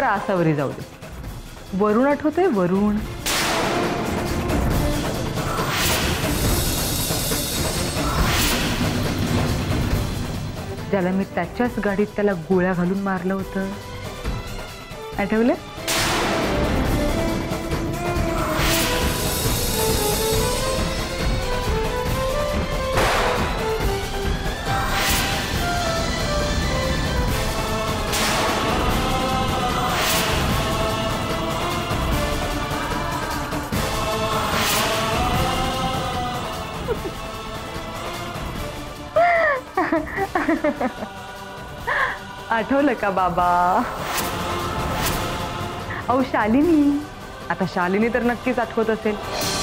बरं आसावरी जाऊ दे. वरुण आठवतंय? वरुण त्याला मी त्याच्याच गाडीत त्याला गोळ्या घालून मारलं होतं, आठवलं? आठवलं का बाबा? अहो शालिनी, आता शालिनी तर नक्कीच आठवत असेल.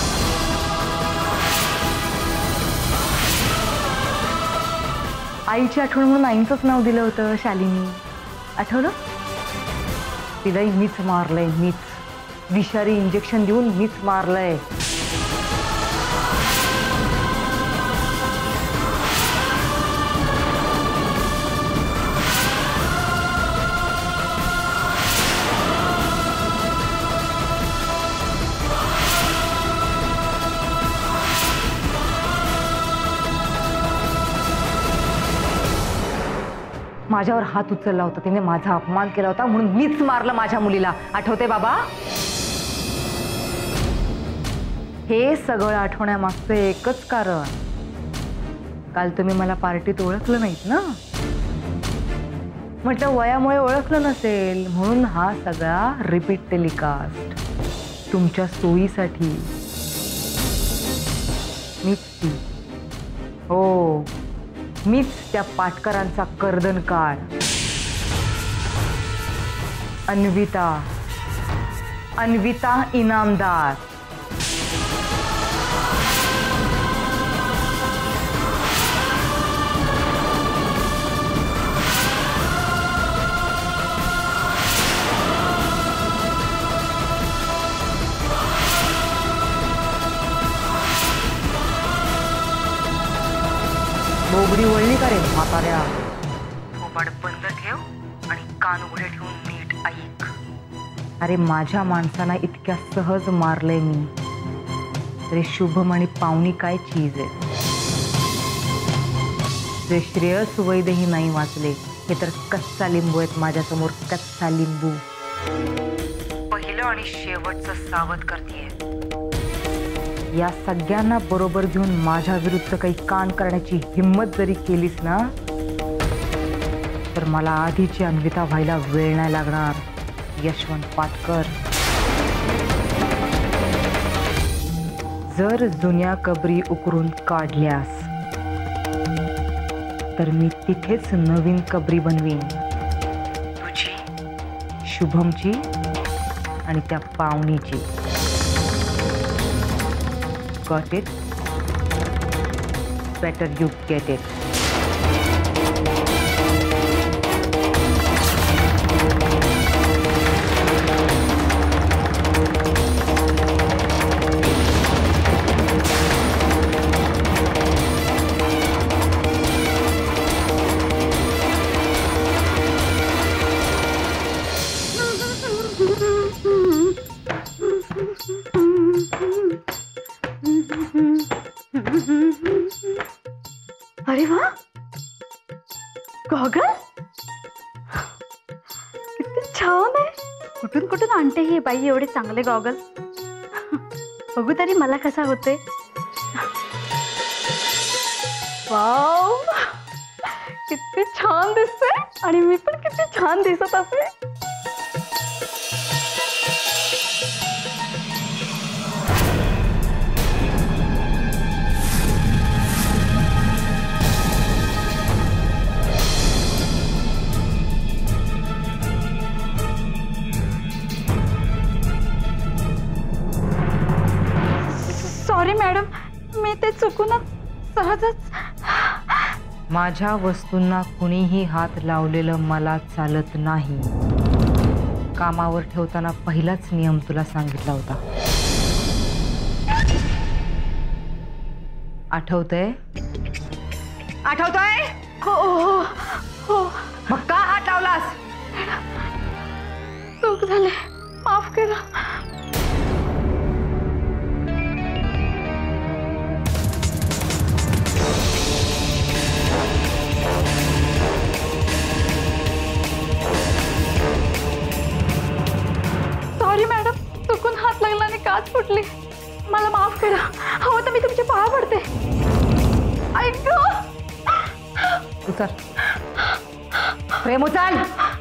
आईची आठवण म्हणून आईचंच नाव दिलं होतं शालिनी, आठवलं? तिलाही मीच मारलंय, मीच विषारी इंजेक्शन देऊन मीच मारलंय. माझ्यावर हात उचलला होता तिने, माझा अपमान केला होता म्हणून मीच मारलं माझ्या मुलीला, आठवते बाबा? हे सगळं आठवण्यामागचं एकच कारण, काल तुम्ही मला पार्टीत ओळखलं नाहीत ना, म्हटलं वयामुळे ओळखलं नसेल म्हणून हा सगळा रिपीट टेलिकास्ट तुमच्या सोयीसाठी. मीच ती, हो मीच त्या पाटकरांचा कर्दनकाळ, अन्विता, अन्विता इनामदार. बोबडी वळली का रे म्हाताऱ्या? थोबाड बंद ठेव आणि कान उघडे ठेवून नीट ऐक. अरे माझ्या माणसांना इतक्या सहज मारलंय मी, तरी शुभम आणि पावनी काय चीज आहे. जे श्रेयस वैद्यही नाही वाचले, हे तर कच्चा लिंबू आहेत माझ्यासमोर, कच्चा लिंबू. पहिलं आणि शेवटचं सावध करतेय, या सगळ्यांना बरोबर घेऊन माझ्या विरुद्ध काही कान करण्याची हिम्मत जरी केलीस ना, तर मला आधीची अन्विता व्हायला वेळ नाही लागणार यशवंत पाटकर. जर जुन्या कबरी उकरून काढल्यास तर मी तिथेच नवीन कबरी बनवीन, तुझी, शुभमची आणि त्या पावनीची. Got it? Better you get it. अरे वा, गॉगल किती छान आहे. कुठून कुठून आणते ही बाई एवढे चांगले गॉगल? बघू तरी मला कसा होते. वाव, किती छान दिसते आणि मी पण किती छान दिसत असे. सॉरी मॅडम, मी ते चुकूनच सहजच. माझ्या वस्तूंना कुणीही हात लावलेलं मला चालत नाही. कामावर ठेवताना पहिलाच नियम तुला सांगितला होता, आठवतंय? आठवतंय? हो हो हो. मग का हात लावलास? चूक झाली, माफ करा. सॉरी मॅडम, चुकून हात लागला आणि काच फुटली. मला माफ करा. हवं तर मी तुमच्या पाया पडते. ऐक उचल प्रेम, उचल.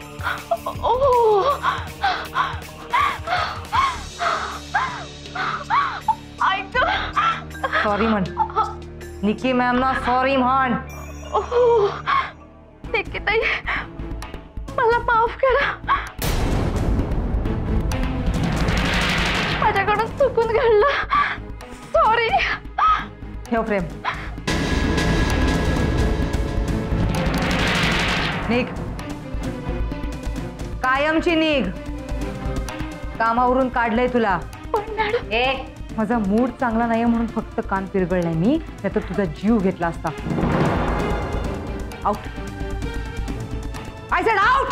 ऐक. सॉरी म्हण निकी मॅम ना, सॉरी म्हण. निकिताई, मला माफ करा. माझ्याकडून चुकून घडलं. सॉरी. ठेव प्रेम. निघ, कायमची निघ. कामावरून काढलंय तुला. माझा मूड चांगला नाही म्हणून फक्त कान पिरगळलाय मी, नाहीतर तुझा जीव घेतला असता. आउट. I said out.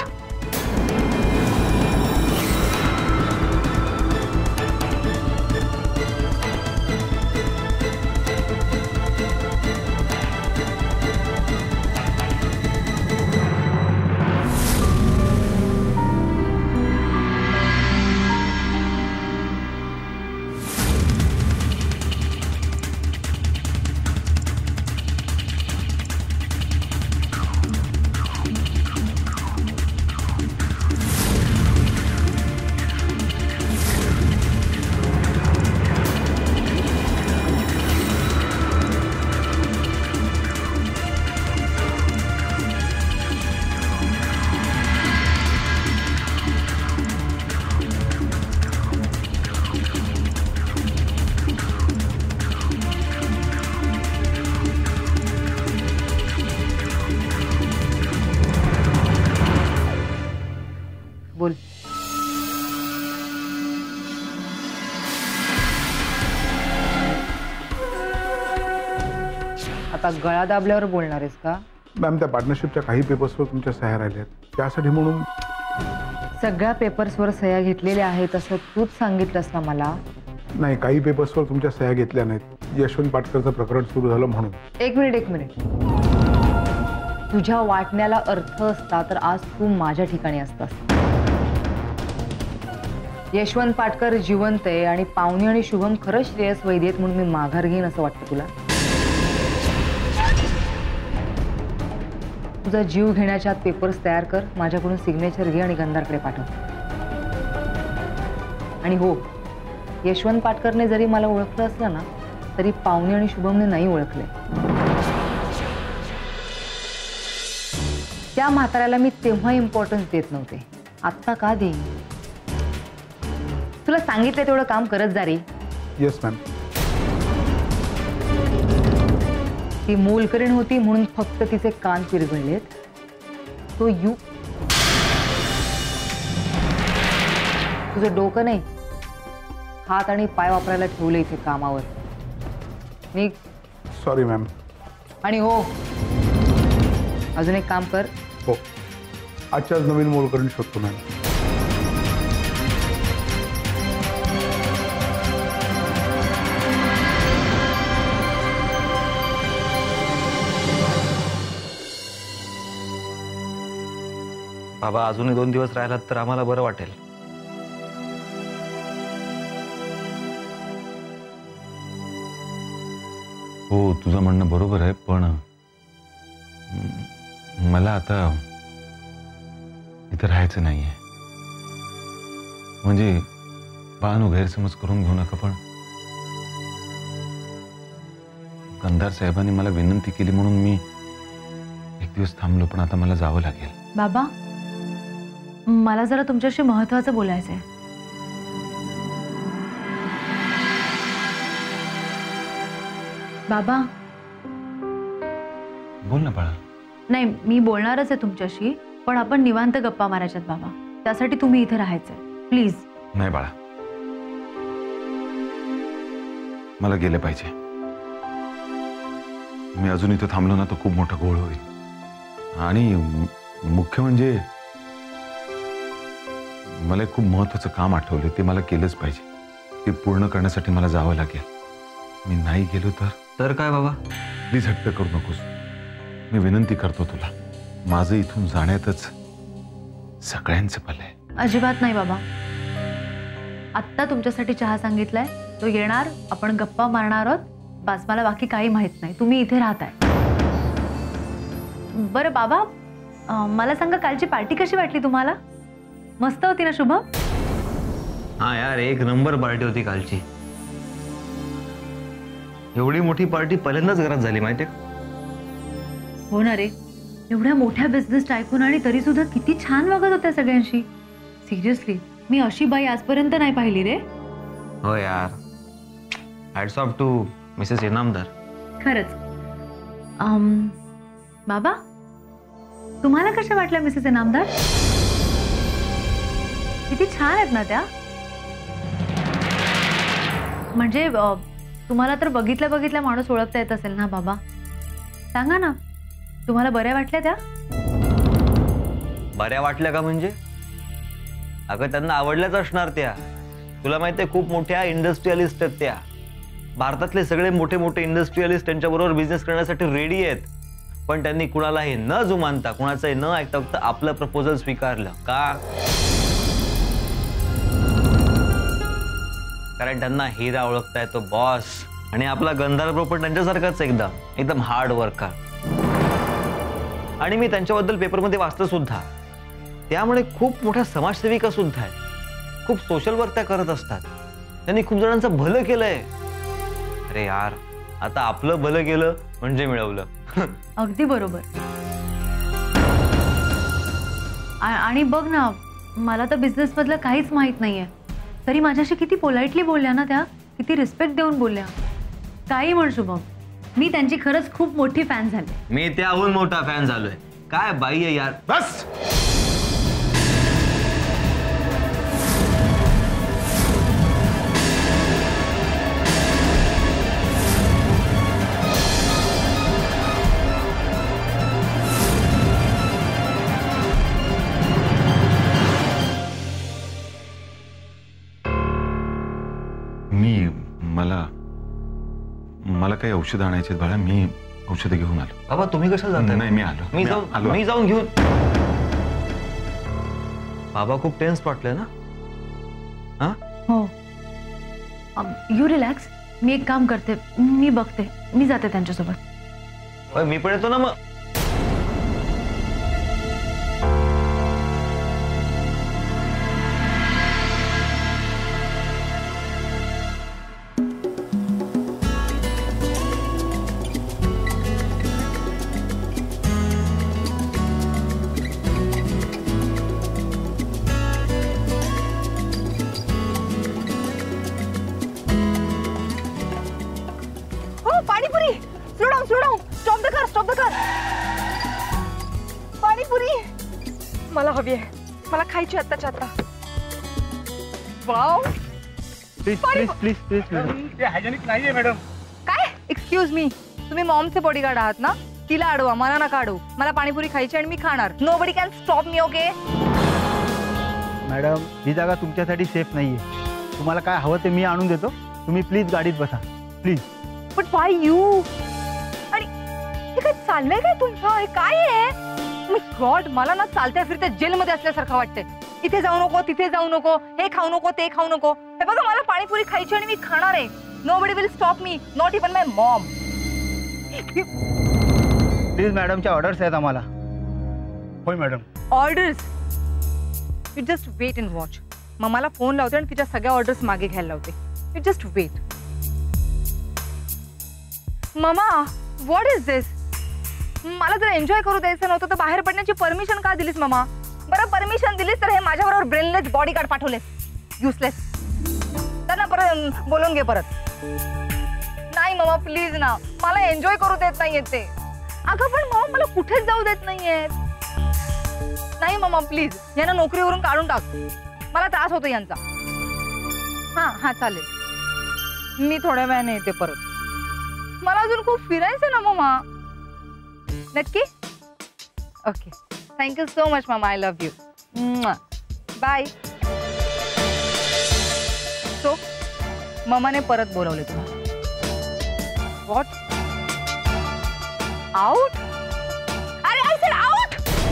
बोल. आता गळा दाबल्यावर बोलणार आहेस का? मॅम, त्या पार्टनरशिपच्या काही पेपर्सवर तुमच्या सह्या राहिल्यात, त्यासाठी म्हणून. सगळ्या पेपर्सवर सह्या घेतलेल्या आहेत असं तूच सांगितलंस ना मला. नाही, काही पेपर्सवर तुमच्या सह्या घेतल्या नाहीत. यशवंत पाटकरचं प्रकरण सुरू झालं म्हणून. एक मिनिट. तुझ्या वाटण्याला अर्थ असता तर आज तू माझ्या ठिकाणी असतास. यशवंत पाटकर जिवंत आहे आणि पाहुणी आणि शुभम खरंच श्रेयस वैद्य आहेत म्हणून मी माघार घेईन असं वाटतं तुला? तुझा जीव घेण्याच्या आत पेपर्स तयार कर, माझ्याकडून सिग्नेचर घे आणि गंधारकडे पाठव. आणि हो, यशवंत पाटकरने जरी मला ओळखलं असलं ना तरी पाहुणी आणि शुभमने नाही ओळखले. त्या म्हाताऱ्याला मी तेव्हा इम्पॉर्टन्स देत नव्हते, आत्ता का देईन? तुला सांगितलं तेवढं काम करत जा रे. Yes ma'am. ती मोलकरीण होती म्हणून फक्त तिचे कान पिरगळलेत. तो तुझं डोकं नाही, हात आणि पाय वापरायला ठेवलं इथे कामावर. मी सॉरी मॅम. आणि हो, अजून एक काम कर. हो, आजच्याच नवीन मोलकरीण शोधतो मॅम. बाबा, अजूनही 2 दिवस राहिलात तर आम्हाला बरं वाटेल. हो, तुझं म्हणणं बरोबर आहे, पण मला आता इथं राहायचं नाहीये. म्हणजे बाळानो, गैरसमज करून घेऊ नका, पण गंधार साहेबांनी मला विनंती केली म्हणून मी एक दिवस थांबलो, पण आता मला जावं लागेल. बाबा, मला जरा तुमच्याशी महत्त्वाचं बोलायचं आहे. बाबा. बोल ना बाळा. नाही, मी बोलणारच आहे तुमच्याशी, पण आपण निवांत गप्पा मारायच्यात बाबा. त्यासाठी तुम्ही इथे राहायचंय प्लीज. नाही बाळा, मला गेलं पाहिजे. मी अजून इथे थांबलो ना तर खूप मोठा घोळ होईल. आणि मुख्य म्हणजे मला एक खूप महत्वाचं काम आठवलं, ते मला केलंच पाहिजे. ते पूर्ण करण्यासाठी मला जावं लागेल. मी नाही गेलो तर काय बाबा? प्लीज हट्ट करू नकोस. मी विनंती करतो तुला. माझं इथून जाण्यातच सगळ्यांचं भलं आहे. अजिबात नाही बाबा. आत्ता तुमच्यासाठी चहा सांगितलाय, तो येणार, आपण गप्पा मारणार आहोत. बस, मला बाकी काही माहित नाही. तुम्ही इथे राहताय. बरं बाबा, मला सांगा, कालची पार्टी कशी वाटली तुम्हाला? मस्त होती ना शुभम? हा यार, एक नंबर पार्टी होती कालची. एवढी मोठी पार्टी पहिल्यांदाच घरात झाली माहितीये का? हो ना रे, एवढ्या मोठ्या बिझनेस टायकून आणि तरी सुद्धा किती छान वागत होत्या सगळ्यांशी. सिरियसली, मी अशी बाई आजपर्यंत नाही पाहिली रे. हो यार, hats off to Mrs Inamdar. खरंच. बाबा, तुम्हाला कशा वाटल्या मिसेस इनामदार? किती छान आहेत ना त्या. म्हणजे तुम्हाला तर बघितल्या बघितल्या माणूस ओळखता येत असेल ना बाबा? सांगा ना, तुम्हाला बऱ्या वाटल्या त्या? बऱ्या वाटल्या का म्हणजे? अगं, त्यांना आवडल्याच असणार त्या. तुला माहितीये, खूप मोठ्या इंडस्ट्रियलिस्ट आहेत त्या. भारतातले सगळे मोठे मोठे इंडस्ट्रियलिस्ट त्यांच्याबरोबर बिझनेस करण्यासाठी रेडी आहेत. पण त्यांनी कुणालाही न जुमानता, कुणाचंही न ऐकता फक्त आपलं प्रपोजल स्वीकारलं का? कारण त्यांना हिरा ओळखता येतो बॉस. आणि आपला गंधार पण त्यांच्यासारखाच एकदम हार्ड वर्कर. आणि मी त्यांच्याबद्दल पेपरमध्ये वाचलं सुद्धा. त्यामुळे खूप मोठ्या समाजसेविका सुद्धा आहेत. खूप सोशल वर्क त्या करत असतात. त्यांनी खूप जणांचं भलं केलंय. अरे यार, आता आपलं भलं केलं म्हणजे मिळवलं. अगदी बरोबर. आणि बघ ना, मला तर बिझनेस मधलं काहीच माहित नाहीये, तरी माझ्याशी किती पोलाइटली बोलल्या ना त्या. किती रिस्पेक्ट देऊन बोलल्या. काही म्हण शुभम, मी त्यांची खरंच खूप मोठी फॅन झाले. मी त्याहून मोठा फॅन झालोय. काय बाई आहे यार. बस. मला काही औषध आणायचे बाळा. मी औषध घेऊन आलो. बाबा, तुम्ही कशाला जाताय? नाही, मी आलो. मी जाऊन घेऊन. बाबा खूप टेन्स वाटलंय ना? हा? हो. You relax. मी एक काम करते, मी बघते, मी जाते त्यांच्यासोबत. मी पण येतो ना मग. Panipuri. Slow down. Stop the car. Panipuri मला हवी आहे. मला खायची आत्ताच्या आत्ता. वाव. प्लीज हायजेनिक नाहीये मॅडम. काय? एक्सक्यूज मी, तुम्ही मॉमचे बॉडीगार्ड आहात ना? तिला अडवा, मला नका अडवू. मला पाणीपुरी खायची आणि मी खाणार. Nobody can stop me. Okay madam, ही जागा तुमच्यासाठी सेफ नाहीये. तुम्हाला काय हवं ते मी आणून देतो. तुम्ही प्लीज गाडीत बसा, प्लीज. But why you? आणि हे काय चाललंय काय तुमचं? हे काय आहे? मी गॉड, मला ना चालत्या फिरत्या जेलमध्ये असल्यासारखं वाटतंय. इथे जाऊ नको, तिथे जाऊ नको, हे खाऊ नको, ते खाऊ नको. हे बघा, मला पाणीपुरी खायची आणि मी खाणार आहे. Nobody will stop me, not even my mom. Please, मॅडमच्या ऑर्डर्स आहेत आम्हाला. होय madam. Orders? You just wait and watch. मग मला फोन लावते आणि तिच्या सगळ्या ऑर्डर्स मागे घ्यायला लावते. You just wait. Mama, what is this? मला जर एन्जॉय करू द्यायचं नव्हतं तर बाहेर पडण्याची परमिशन का दिलीस ममा? बरं, परमिशन दिलीस तर हे माझ्याबरोबर ब्रेनलेस बॉडीगार्ड पाठवलेस. युजलेस. त्यांना परत बोलून घे परत. नाही ममा, प्लीज ना, मला एन्जॉय करू देत नाहीयेत ते. अगं पण ममा, मला कुठेच जाऊ देत नाहीयेत. नाही ममा, प्लीज, यांना नोकरीवरून काढून टाक. मला त्रास होतो यांचा. हा चालेल, मी थोड्या वेळाने येते परत. मला अजून खूप फिरायचं ना ममा. नक्की? Okay, thank you so much mama. I love you. Bye. So ममाने परत बोलवले तुम्हाला. व्हॉट? आउट? अरे आय सेड आउट.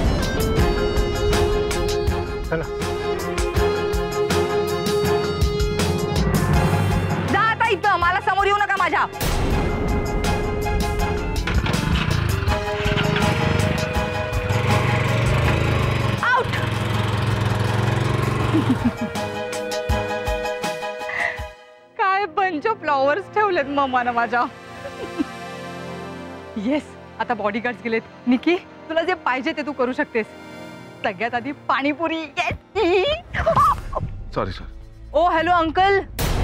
चला. जा आता इथं, मला समोर येऊ नका माझ्या. आउट. काय बंच ऑफ फ्लॉवर्स ठेवलेत मम्मानं माझ्या. येस, आता बॉडीगार्ड्स गेलेत. निकी, तुला जे पाहिजे ते तू करू शकतेस. सगळ्यात आधी panipuri. Yes. Sorry sir. Oh hello uncle.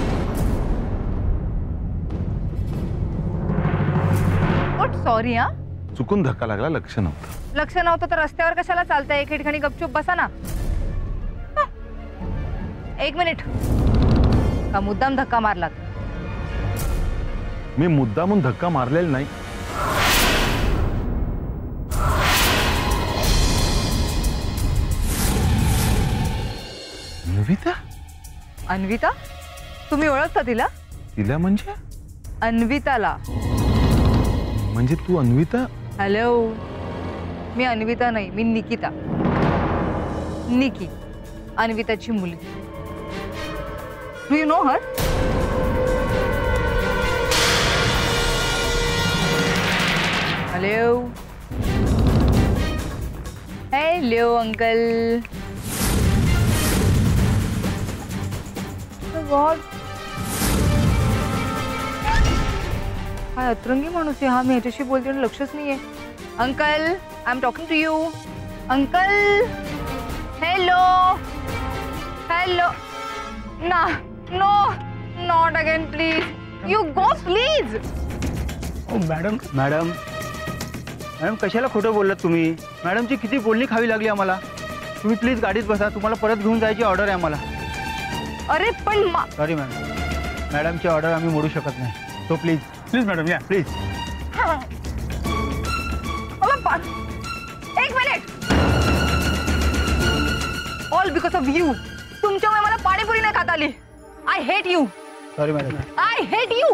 What sorry? हा, चुकून धक्का लागला, लक्ष नव्हतं. लक्ष नव्हतं तर रस्त्यावर कशाला चालतंय? एके ठिकाणी गपचूप बसा ना. हा. एक मिनिट. का मुद्दाम धक्का मारलात? मी मुद्दामून धक्का मारलेला नाही. अन्विता? अन्विता? तुम्ही ओळखता तिला? तिला म्हणजे? अन्विताला. म्हणजे तू अन्विता? हॅलो, मी अन्विता नाही, मी निकिता. निकी, अन्विताची मुलगी. Do you know her? Hello. Hello uncle. God, काय अतरंगी माणूस आहे हा. मी ह्याच्याशी बोलते आणि लक्षच नाहीये. Uncle, I am talking to you. Uncle. Hello. Hello. ना, no, not again please. You go please. Madam madam madam कशाला खोटं बोललात तुम्ही? मॅडमची किती बोलणी खावी लागली आम्हाला. तुम्ही प्लीज गाडीत बसा, तुम्हाला परत घेऊन जायची ऑर्डर आहे आम्हाला. अरे पण सॉरी मॅडम, मॅडमची ऑर्डर आम्ही मोडू शकत नाही. सो प्लीज प्लीज मॅडम या प्लीज. एक minute. All because of you. तुमच्यामुळे मला पाणीपुरी नाही खाता आली. I hate you. Sorry madam. I hate you.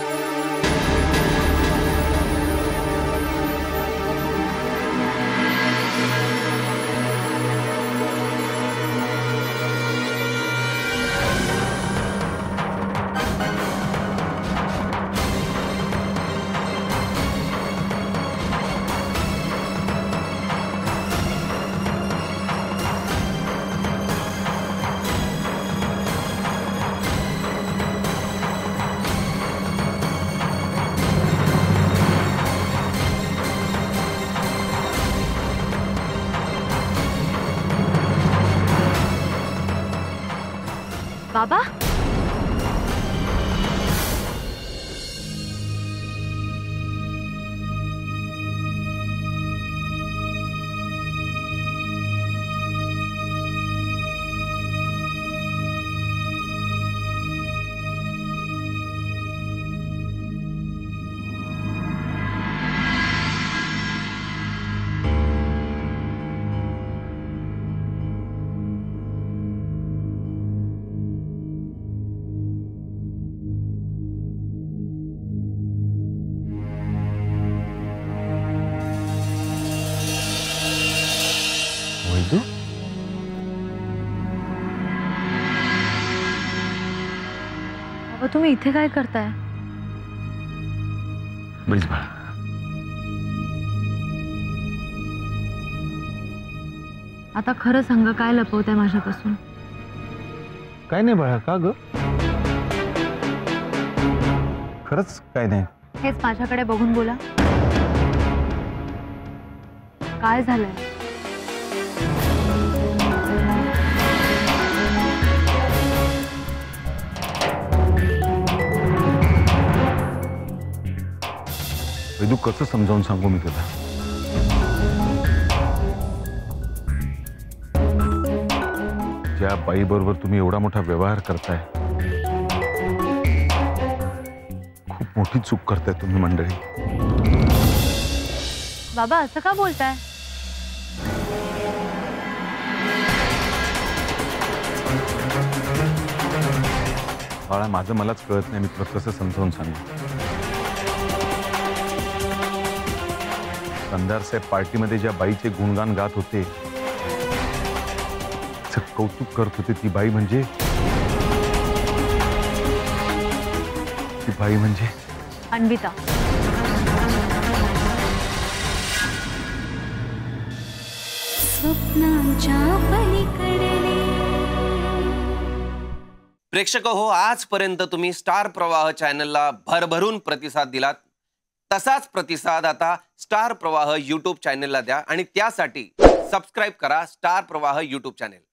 बाबा, वैदू? बाबा तुम्ही इथे काय करताय? बरीच बाळा. आता खरं सांगा, काय लपवताय माझ्यापासून? काय नाही बाळा. का ग? खरंच काय नाही. हेच माझ्याकडे बघून बोला. काय झालंय? वैदू, कसं समजावून सांगू मी तुला? ज्या बाई बरोबर तुम्ही एवढा मोठा व्यवहार करताय, खूप मोठी चूक करताय तुम्ही मंडळी. बाबा असं का बोलताय? बाळा माझं मलाच कळत नाही, मी तुला कसं समजावून सांगू. कंदार साहेब पार्टीमध्ये ज्या बाईचे गुणगान गात होते, तिचं कौतुक करत होते, ती बाई म्हणजे अन्विता. प्रेक्षक हो, आजपर्यंत तुम्ही स्टार प्रवाह चॅनलला भरभरून प्रतिसाद दिलात. तसाच प्रतिसाद आता स्टार प्रवाह यूट्यूब चॅनलला द्या आणि त्यासाठी सबस्क्राईब करा स्टार प्रवाह यूट्यूब चॅनल.